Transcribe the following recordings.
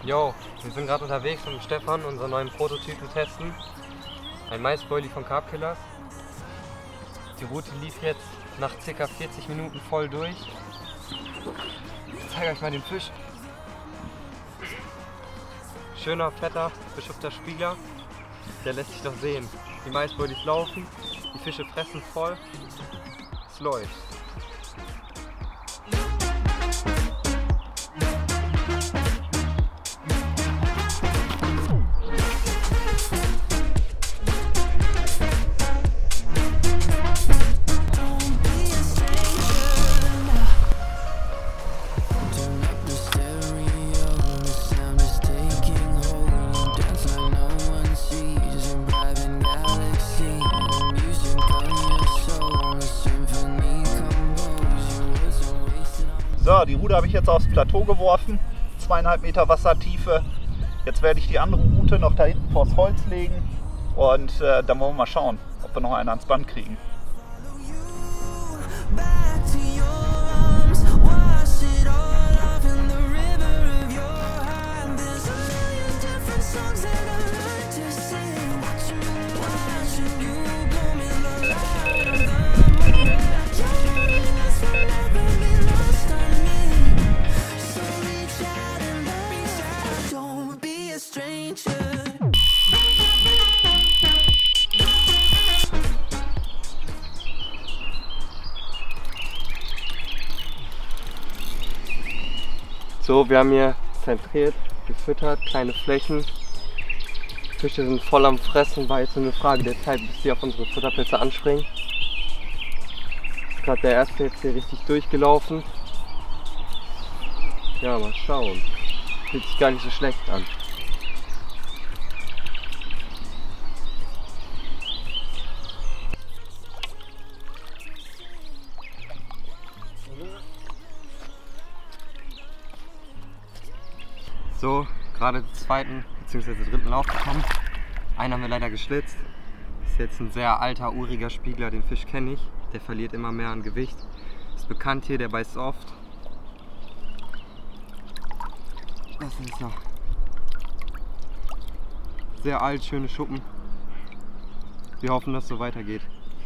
Jo, wir sind gerade unterwegs mit dem Stefan, unseren neuen Prototypen testen. Ein Maisboilie von Carb Killers. Die Route lief jetzt nach ca. 40 Minuten voll durch. Ich zeige euch mal den Fisch. Schöner, fetter, beschuppter Spiegler. Der lässt sich doch sehen. Die Maisboilies laufen, die Fische fressen voll. Es läuft. So, die Rute habe ich jetzt aufs Plateau geworfen, 2,5 Meter Wassertiefe. Jetzt werde ich die andere Rute noch da hinten vors Holz legen und dann wollen wir mal schauen, ob wir noch einen ans Band kriegen. So, wir haben hier zentriert, gefüttert, kleine Flächen. Fische sind voll am Fressen, war jetzt nur eine Frage der Zeit, bis die auf unsere Futterplätze anspringen. Ist gerade der erste jetzt hier richtig durchgelaufen. Ja, mal schauen. Fühlt sich gar nicht so schlecht an. So, gerade den zweiten bzw. dritten Lauf bekommen. Einen haben wir leider geschlitzt. Ist jetzt ein sehr alter, uriger Spiegler, den Fisch kenne ich. Der verliert immer mehr an Gewicht. Ist bekannt hier, der beißt oft. Das ist er. Sehr alt, schöne Schuppen. Wir hoffen, dass es so weitergeht.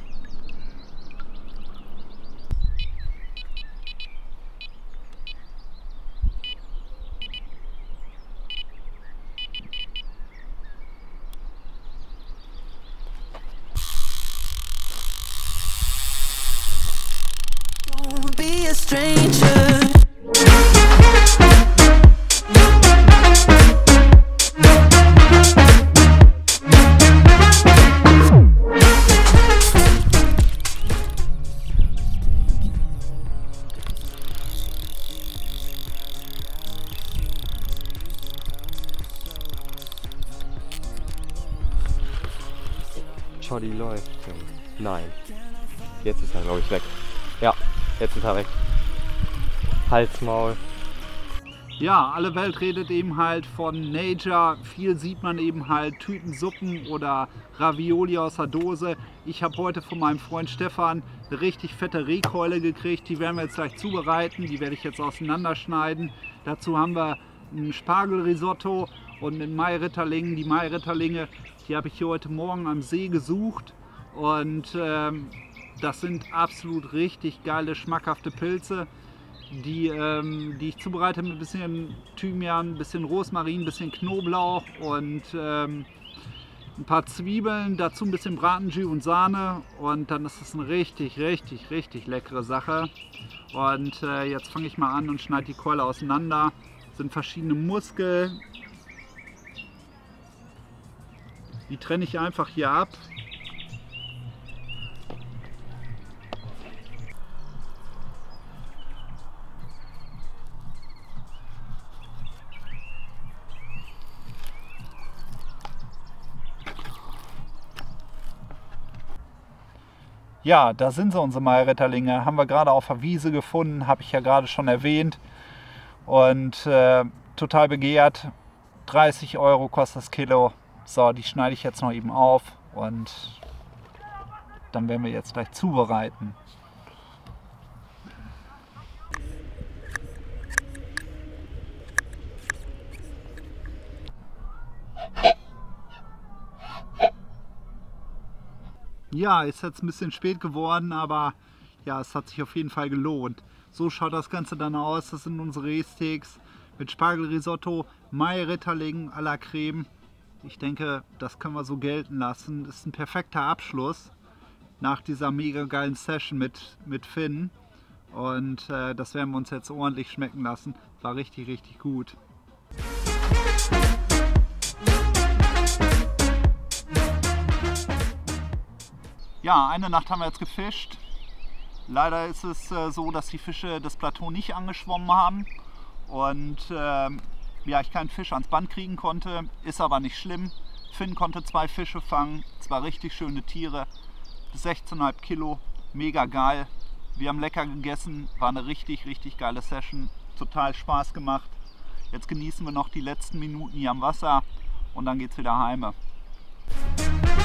Be a stranger. Choddy läuft. Nein. Jetzt ist er, glaube ich, weg. Ja, jetzt ist er weg. Hals, Maul. Ja, alle Welt redet eben halt von Nature. Viel sieht man eben halt Tütensuppen oder Ravioli aus der Dose. Ich habe heute von meinem Freund Stefan eine richtig fette Rehkeule gekriegt. Die werden wir jetzt gleich zubereiten. Die werde ich jetzt auseinanderschneiden. Dazu haben wir ein Spargelrisotto und mit Mairitterlingen. Die Mairitterlinge, die habe ich hier heute Morgen am See gesucht. Und das sind absolut richtig geile, schmackhafte Pilze, die ich zubereite mit ein bisschen Thymian, ein bisschen Rosmarin, ein bisschen Knoblauch und ein paar Zwiebeln, dazu ein bisschen Bratenjus und Sahne und dann ist das eine richtig leckere Sache. Und jetzt fange ich mal an und schneide die Keule auseinander. Das sind verschiedene Muskeln. Die trenne ich einfach hier ab. Ja, da sind sie, unsere Mairitterlinge. Haben wir gerade auf der Wiese gefunden, habe ich ja gerade schon erwähnt. Und total begehrt. 30 € kostet das Kilo. So, die schneide ich jetzt noch eben auf und dann werden wir jetzt gleich zubereiten. Ja, ist jetzt ein bisschen spät geworden, aber ja, es hat sich auf jeden Fall gelohnt. So schaut das Ganze dann aus. Das sind unsere Rehsteaks mit Spargelrisotto, Mai-Ritterling à la Creme. Ich denke, das können wir so gelten lassen. Das ist ein perfekter Abschluss nach dieser mega geilen Session mit Finn. Und das werden wir uns jetzt ordentlich schmecken lassen. War richtig, richtig gut. Ja, eine Nacht haben wir jetzt gefischt. Leider ist es so, dass die Fische das Plateau nicht angeschwommen haben und ja, ich keinen Fisch ans Band kriegen konnte. Ist aber nicht schlimm. Finn konnte 2 Fische fangen, 2 richtig schöne Tiere, 16,5 Kilo, mega geil. Wir haben lecker gegessen, war eine richtig, richtig geile Session, total Spaß gemacht. Jetzt genießen wir noch die letzten Minuten hier am Wasser und dann geht's wieder heim.